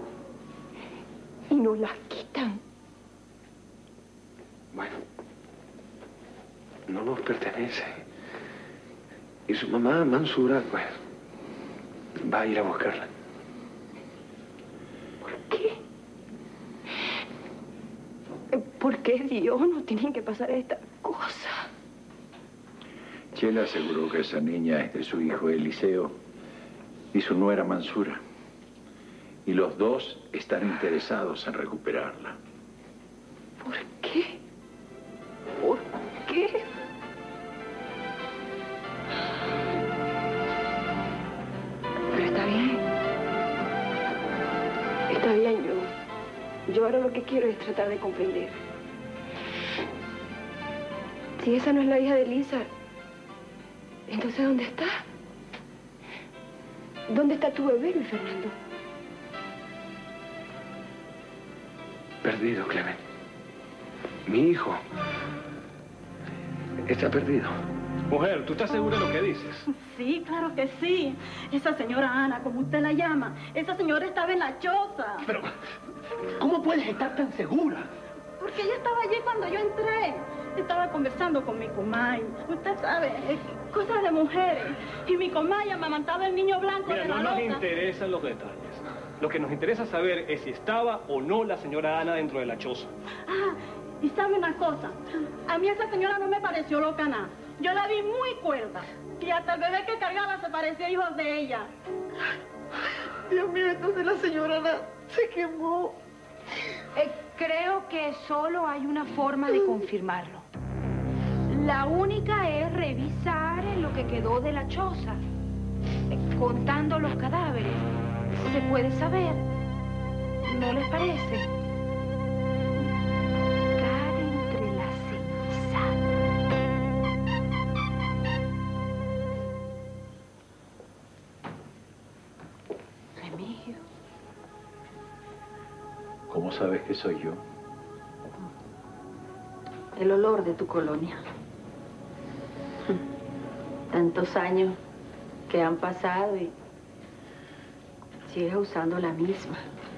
Y nos las quitan. Bueno, no nos pertenece. Y su mamá, Mansura, pues, va a ir a buscarla. ¿Por qué? ¿Por qué, Dios, no tienen que pasar estas cosas? Chela aseguró que esa niña es de su hijo Eliseo y su nuera Mansura. Y los dos están interesados en recuperarla. ¿Por qué? ¿Por qué? Pero está bien. Está bien, yo ahora lo que quiero es tratar de comprender. Si esa no es la hija de Elisa, entonces ¿dónde está? ¿Dónde está tu bebé, Luis Fernando? Perdido, Clemen. Mi hijo está perdido. Mujer, ¿tú estás segura de lo que dices? Sí, claro que sí. Esa señora Ana, como usted la llama, esa señora estaba en la choza. Pero, ¿cómo puedes estar tan segura? Porque ella estaba allí cuando yo entré. Estaba conversando con mi comay. Usted sabe, cosas de mujeres. Y mi comay amamantaba el niño blanco Mira, de la no nos loca. interesan los detalles. Lo que nos interesa saber es si estaba o no la señora Ana dentro de la choza. Ah, y sabe una cosa. A mí esa señora no me pareció loca nada. Yo la vi muy cuerda. Y hasta el bebé que cargaba se parecía a hijos de ella. Dios mío, entonces la señora Ana se quemó. Creo que solo hay una forma de confirmarlo. La única es revisar lo que quedó de la choza. Contando los cadáveres, se puede saber. ¿No les parece? Buscar entre la ceniza. Remigio. ¿Cómo sabes que soy yo? El olor de tu colonia. Tantos años que han pasado y sigues usando la misma.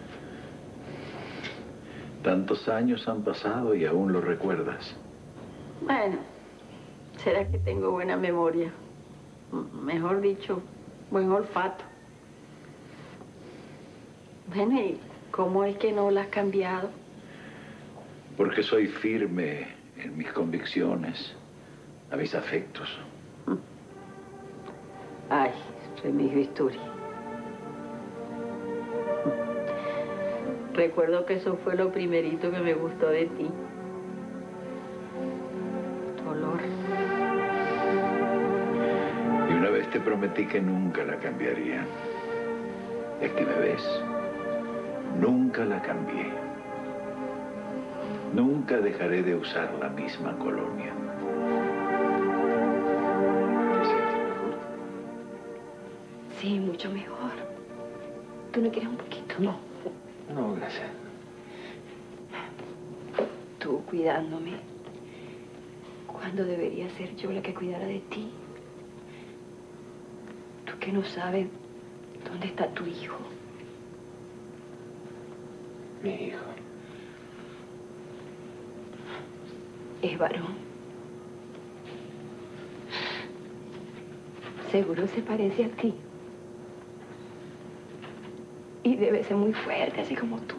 Tantos años han pasado y aún lo recuerdas. Bueno, será que tengo buena memoria. Mejor dicho, buen olfato. Bueno, ¿y cómo es que no la has cambiado? Porque soy firme en mis convicciones, a mis afectos. Ay, Remigio Isturi. Recuerdo que eso fue lo primerito que me gustó de ti. Tu olor. Y una vez te prometí que nunca la cambiaría. Y aquí me ves. Nunca la cambié. Nunca dejaré de usar la misma colonia. Sí, mucho mejor. ¿Tú no quieres un poquito? No, no, gracias. Tú cuidándome, cuando debería ser yo la que cuidara de ti. Tú que no sabes dónde está tu hijo. Mi hijo. Es varón. Seguro se parece a ti. Y debe ser muy fuerte, así como tú.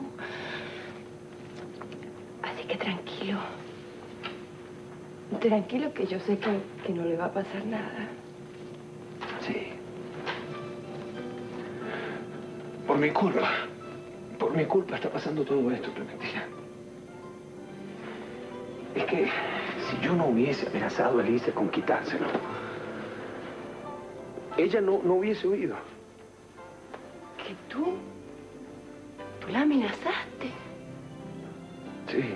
Así que tranquilo. Tranquilo, que yo sé que no le va a pasar nada. Sí. Por mi culpa está pasando todo esto, Clementina. Es que si yo no hubiese amenazado a Elisa con quitárselo, ella no hubiese huido. ¿Que tú la amenazaste? Sí.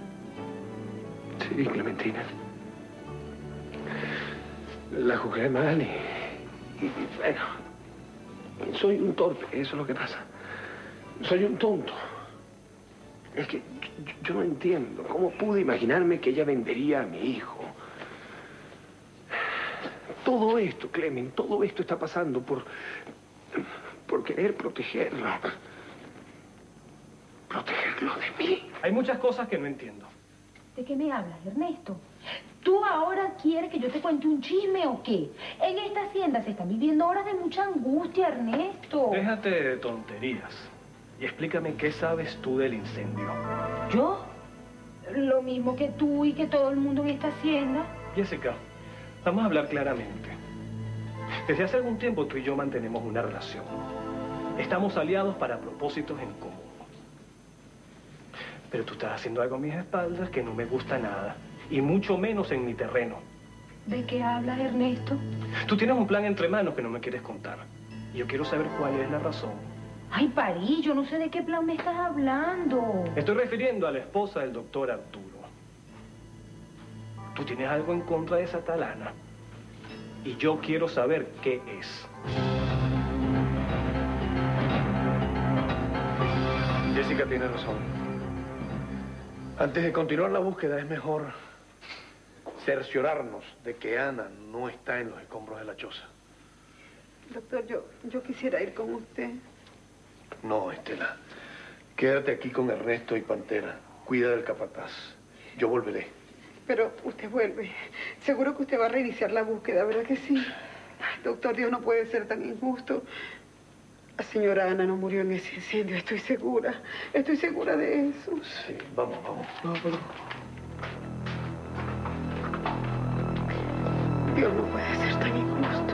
Sí, Clementina. La juzgué mal y bueno, soy un torpe, eso es lo que pasa. Soy un tonto. Es que yo no entiendo cómo pude imaginarme que ella vendería a mi hijo. Todo esto, Clemen, todo esto está pasando por querer protegerlo. Protegerlo de mí. Hay muchas cosas que no entiendo. ¿De qué me hablas, Ernesto? ¿Tú ahora quieres que yo te cuente un chisme o qué? En esta hacienda se están viviendo horas de mucha angustia, Ernesto. Déjate de tonterías y explícame qué sabes tú del incendio. ¿Yo? Lo mismo que tú y que todo el mundo en esta hacienda. Jessica, vamos a hablar claramente. Desde hace algún tiempo tú y yo mantenemos una relación. Estamos aliados para propósitos en común. Pero tú estás haciendo algo a mis espaldas que no me gusta nada. Y mucho menos en mi terreno. ¿De qué hablas, Ernesto? Tú tienes un plan entre manos que no me quieres contar. Y yo quiero saber cuál es la razón. Ay, París, yo no sé de qué plan me estás hablando. Me estoy refiriendo a la esposa del doctor Arturo. Tú tienes algo en contra de esa talana. Y yo quiero saber qué es. Jessica tiene razón. Antes de continuar la búsqueda es mejor cerciorarnos de que Ana no está en los escombros de la choza. Doctor, yo quisiera ir con usted. No, Estela. Quédate aquí con Ernesto y Pantera. Cuida del capataz. Yo volveré. Pero usted vuelve. Seguro que usted va a reiniciar la búsqueda, ¿verdad que sí? Ay, doctor, Dios no puede ser tan injusto. La señora Ana no murió en ese incendio, estoy segura. Estoy segura de eso. Sí, vamos. No, pero... Dios no puede ser tan injusto.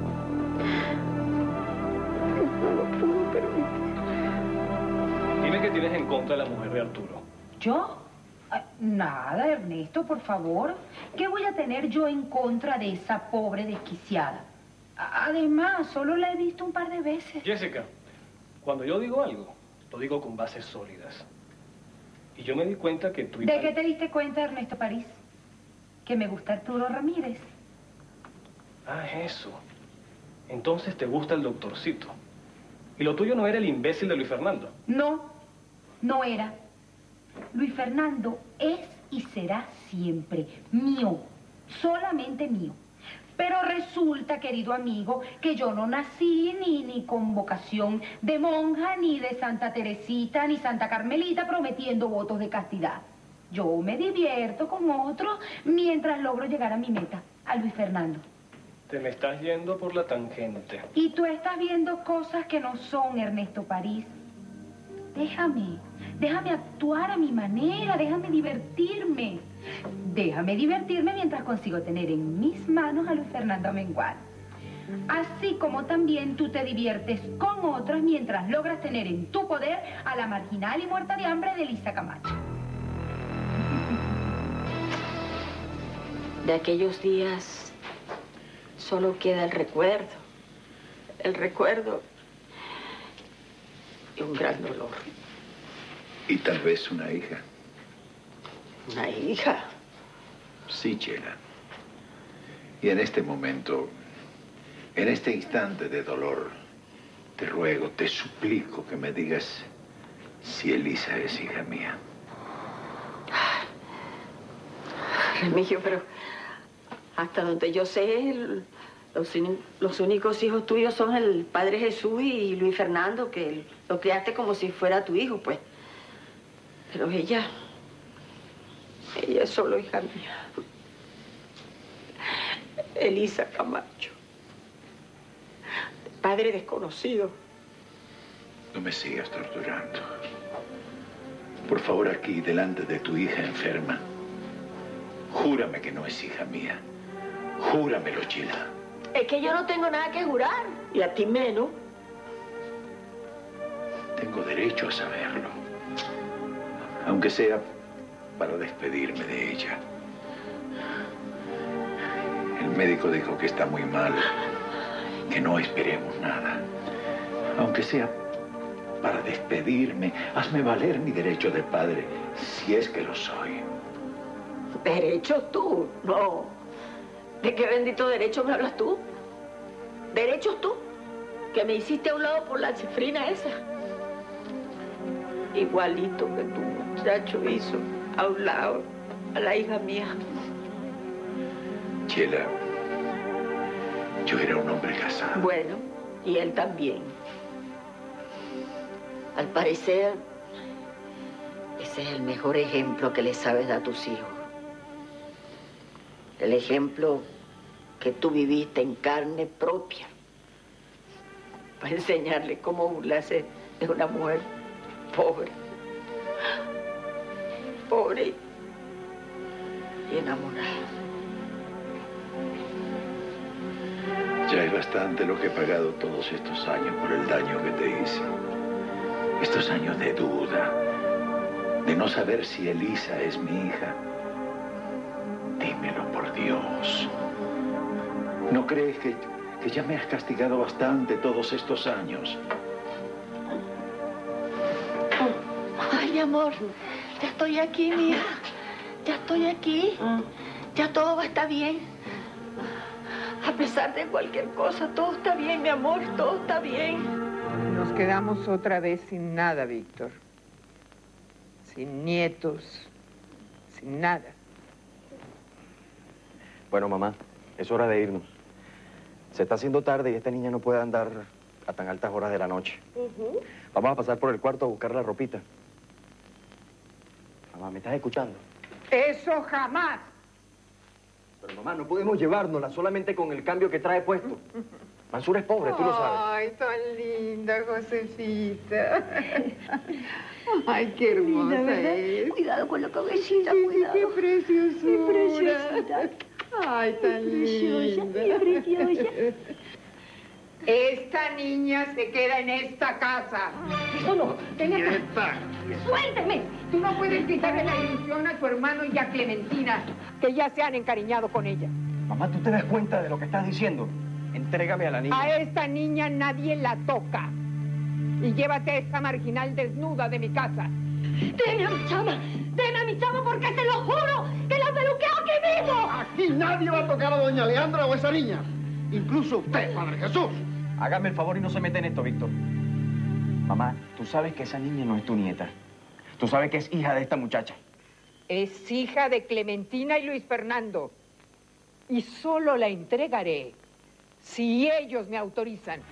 Dios no lo pudo permitir. Dime qué tienes en contra de la mujer de Arturo. ¿Yo? Nada, Ernesto, por favor. ¿Qué voy a tener yo en contra de esa pobre desquiciada? Además, solo la he visto un par de veces. Jessica, cuando yo digo algo, lo digo con bases sólidas. Y yo me di cuenta que tú... ¿De qué te diste cuenta, Ernesto París? Que me gusta Arturo Ramírez. Ah, eso. Entonces te gusta el doctorcito. Y lo tuyo no era el imbécil de Luis Fernando. No, no era. Luis Fernando es y será siempre mío, solamente mío. Pero resulta, querido amigo, que yo no nací ni con vocación de monja, ni de Santa Teresita, ni Santa Carmelita prometiendo votos de castidad. Yo me divierto con otro mientras logro llegar a mi meta, a Luis Fernando. Te me estás yendo por la tangente. Y tú estás viendo cosas que no son, Ernesto París. Déjame actuar a mi manera, déjame divertirme. Déjame divertirme mientras consigo tener en mis manos a Luis Fernando Amengual. Así como también tú te diviertes con otras mientras logras tener en tu poder a la marginal y muerta de hambre de Elisa Camacho. De aquellos días solo queda el recuerdo y un gran dolor. Y tal vez una hija. ¿Una hija? Sí, Chela. Y en este momento, en este instante de dolor, te ruego, te suplico que me digas si Elisa es hija mía. Remigio, pero hasta donde yo sé, los únicos hijos tuyos son el Padre Jesús y Luis Fernando, que lo criaste como si fuera tu hijo, pues. Pero ella es solo hija mía. Elisa Camacho. Padre desconocido. No me sigas torturando. Por favor, aquí, delante de tu hija enferma, júrame que no es hija mía. Júramelo, Chela. Es que yo no tengo nada que jurar, y a ti menos. Tengo derecho a saberlo. Aunque sea para despedirme de ella. El médico dijo que está muy mal, que no esperemos nada. Aunque sea para despedirme, hazme valer mi derecho de padre, si es que lo soy. ¿Derecho tú? No. ¿De qué bendito derecho me hablas tú? ¿Derechos tú? Que me hiciste a un lado por la cifrina esa. Igualito que tu muchacho hizo a un lado a la hija mía. Chela, yo era un hombre casado. Bueno, y él también. Al parecer, ese es el mejor ejemplo que le sabes dar a tus hijos. El ejemplo que tú viviste en carne propia. Para enseñarle cómo burlarse de una mujer pobre. Pobre y enamorada. Ya es bastante lo que he pagado todos estos años por el daño que te hice. Estos años de duda, de no saber si Elisa es mi hija. Dímelo, por Dios. ¿No crees que ya me has castigado bastante todos estos años? Ay, amor, ya estoy aquí, mija. Ya estoy aquí. Ya todo va a estar bien. A pesar de cualquier cosa, todo está bien, mi amor, todo está bien. Nos quedamos otra vez sin nada, Víctor. Sin nietos, sin nada. Bueno, mamá, es hora de irnos. Se está haciendo tarde y esta niña no puede andar a tan altas horas de la noche. Vamos a pasar por el cuarto a buscar la ropita. Mamá, ¿me estás escuchando? ¡Eso jamás! Pero mamá, no podemos llevárnosla solamente con el cambio que trae puesto. Mansura es pobre, tú lo sabes. Ay, tan linda, Josefita. Ay, qué hermosa ¿verdad? es. Cuidado con la cabecita, cuidado. Qué preciosura. Qué preciosita. Ay, tan linda. Preciosa, qué preciosa. Esta niña se queda en esta casa. Eso no, ven acá. ¡Suélteme! Tú no puedes quitarle la ilusión a tu hermano y a Clementina, que ya se han encariñado con ella. Mamá, ¿tú te das cuenta de lo que estás diciendo? Entrégame a la niña. A esta niña nadie la toca. Y llévate a esta marginal desnuda de mi casa. ¡Deme a mi chama porque se lo juro que la peluqueo aquí mismo! Aquí nadie va a tocar a doña Leandra o a esa niña. Incluso usted, Padre Jesús. Hágame el favor y no se meta en esto, Víctor. Mamá, tú sabes que esa niña no es tu nieta. Tú sabes que es hija de esta muchacha. Es hija de Clementina y Luis Fernando. Y solo la entregaré si ellos me autorizan.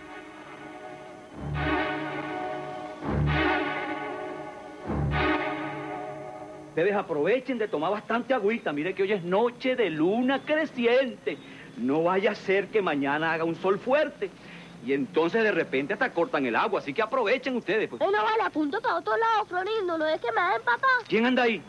Ustedes aprovechen de tomar bastante agüita. Mire que hoy es noche de luna creciente. No vaya a ser que mañana haga un sol fuerte. Y entonces de repente hasta cortan el agua. Así que aprovechen ustedes. Pues. No vale, apunto para otro lado, Florindo. No es que me hagan papá. ¿Quién anda ahí?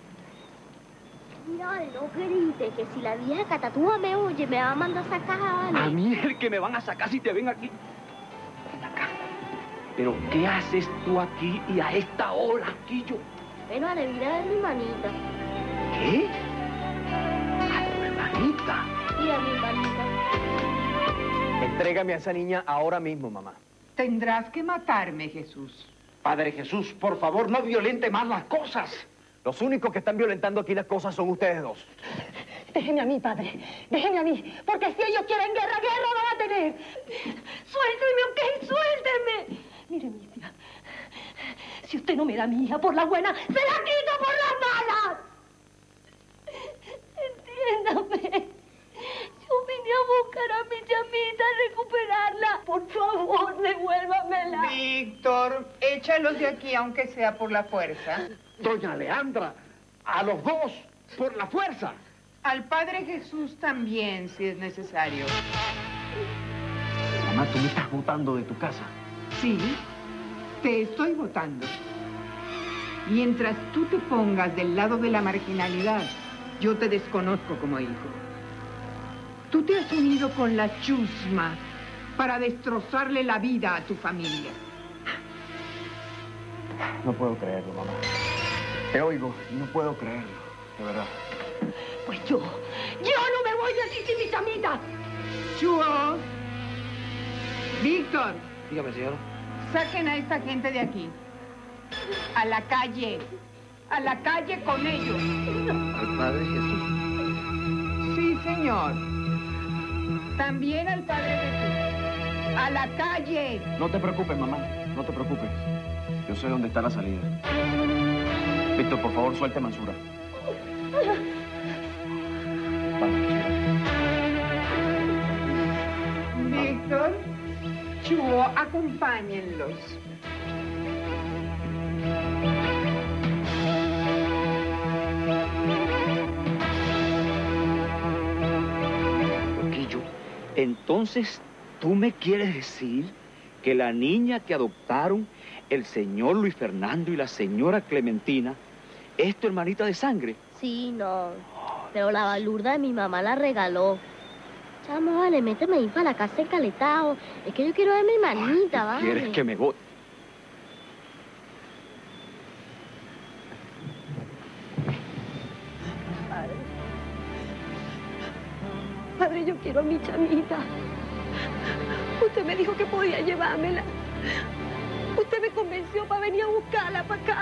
Mira, vale, no grite, que si la vieja Catatúa me oye, me va a mandar a sacar, vale. A mí es el que me van a sacar si te ven aquí. Ven acá. Pero, ¿qué haces tú aquí y a esta hora, Quillo? Bueno, vale, vine a ver mi hermanita. ¿Qué? ¿A tu hermanita? Mira, mi hermanita. Entrégame a esa niña ahora mismo, mamá. Tendrás que matarme, Jesús. Padre Jesús, por favor, no violente más las cosas. Los únicos que están violentando aquí las cosas son ustedes dos. Déjeme a mí, padre. Déjeme a mí. Porque si ellos quieren guerra, guerra van a tener. Suélteme, ok, suélteme. Mire, mi hija. Si usted no me da a mi hija por la buena, se la quito por las malas. Entiéndame. Yo vine a buscar a mi chamita, a recuperarla. Por favor, devuélvamela. Víctor, échalos de aquí, aunque sea por la fuerza. Doña Leandra, a los dos, por la fuerza. Al Padre Jesús también, si es necesario. Mamá, tú me estás botando de tu casa. Sí, te estoy votando. Mientras tú te pongas del lado de la marginalidad, yo te desconozco como hijo. Tú te has unido con la chusma para destrozarle la vida a tu familia. No puedo creerlo, mamá. Te oigo y no puedo creerlo, de verdad. Pues yo no me voy de aquí sin mi chamita. Chuo. Víctor. Dígame, señora. Saquen a esta gente de aquí. A la calle. A la calle con ellos. Al Padre Jesús. Sí, señor. También al Padre Jesús. A la calle. No te preocupes, mamá. No te preocupes. Yo sé dónde está la salida. Víctor, por favor, suelte a Mansura. Víctor, Chuo, acompáñenlos. Loquillo, entonces, ¿tú me quieres decir que la niña que adoptaron el señor Luis Fernando y la señora Clementina es tu hermanita de sangre? Sí, no. Pero la balurda de mi mamá la regaló. Chamo, vale, méteme ahí para la casa encaletado. Es que yo quiero ver a mi hermanita, vale. ¿Quieres que me vote? Padre, yo quiero a mi chamita. Usted me dijo que podía llevármela. Usted me convenció para venir a buscarla para acá.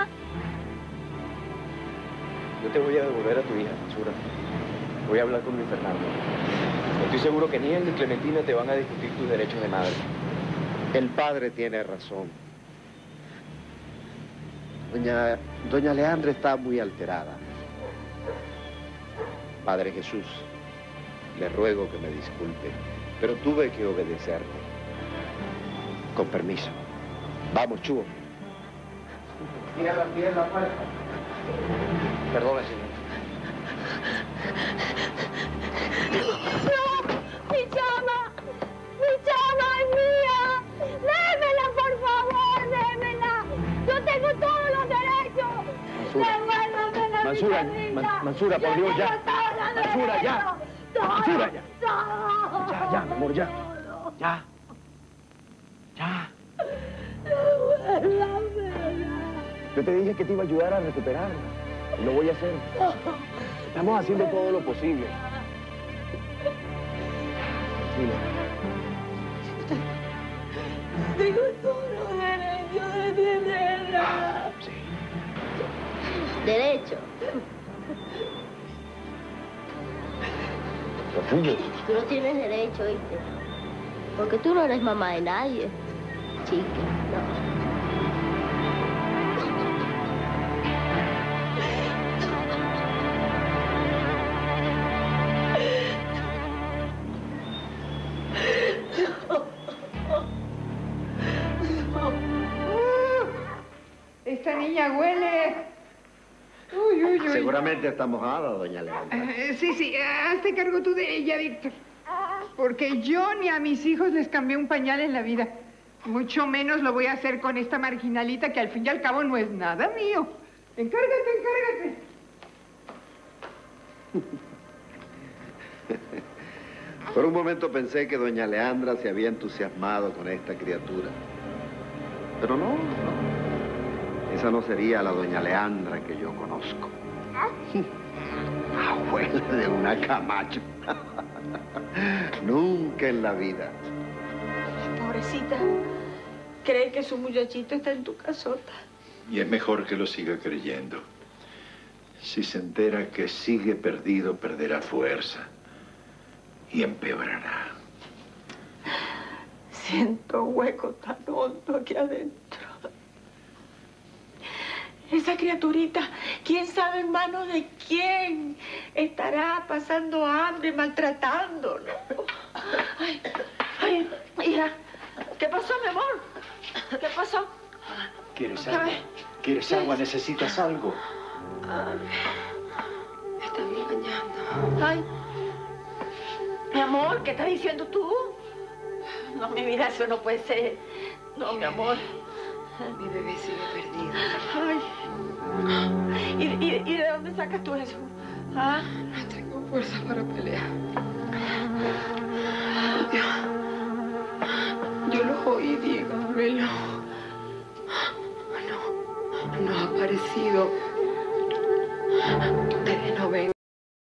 Yo te voy a devolver a tu hija, Mansura. Voy a hablar con Luis Fernando. Estoy seguro que ni él ni Clementina te van a discutir tus derechos de madre. El padre tiene razón. Doña Leandra está muy alterada. Padre Jesús, le ruego que me disculpe, pero tuve que obedecerle. Con permiso. Vamos, Chuo. Cierra la puerta. Perdona, señor. ¡No! ¡Mi chama! ¡Mi chama es mía! ¡Démela, por favor! ¡Démela! ¡Yo tengo todos los derechos! ¡Devuélvamela, Mansura, mi chamita! Mansura, por Dios, ya. ¡Yo tengo todos los Mansura, ya. derechos! Mansura, ya. ¡Todo! Ya, mi amor, ya. Ya. Yo te dije que te iba a ayudar a recuperarla. Y lo voy a hacer. Estamos haciendo todo lo posible. Tranquilo. Tengo todo derecho de tenerla. Sí. Derecho. Lo tuyo. Tú no tienes derecho, ¿oíste? Porque tú no eres mamá de nadie, chica, no. Esta niña huele. Uy, uy, uy. Seguramente está mojada, doña Leandra. Sí, hazte cargo tú de ella, Víctor. Porque yo ni a mis hijos les cambié un pañal en la vida. Mucho menos lo voy a hacer con esta marginalita que al fin y al cabo no es nada mío. Encárgate. Por un momento pensé que doña Leandra se había entusiasmado con esta criatura. Pero no. Esa no sería la doña Leandra que yo conozco. Abuela de una Camacho. Nunca en la vida. Pobrecita, cree que su muchachito está en tu casota. Y es mejor que lo siga creyendo. Si se entera que sigue perdido, perderá fuerza. Y empeorará. Siento hueco tan hondo aquí adentro. Esa criaturita, quién sabe en manos de quién estará pasando hambre, maltratándolo. Ay, hija, ¿qué pasó, mi amor? ¿Qué pasó? ¿Quieres agua? ¿Quieres agua? ¿Necesitas algo? Me están engañando. Ay, mi amor, ¿qué estás diciendo tú? No, mi vida, eso no puede ser. No, mi amor. Mi bebé sigue perdido. Ay. ¿Y de dónde sacas tú eso? ¿Ah? No tengo fuerza para pelear. Yo los oí, dígamelo. No ha aparecido.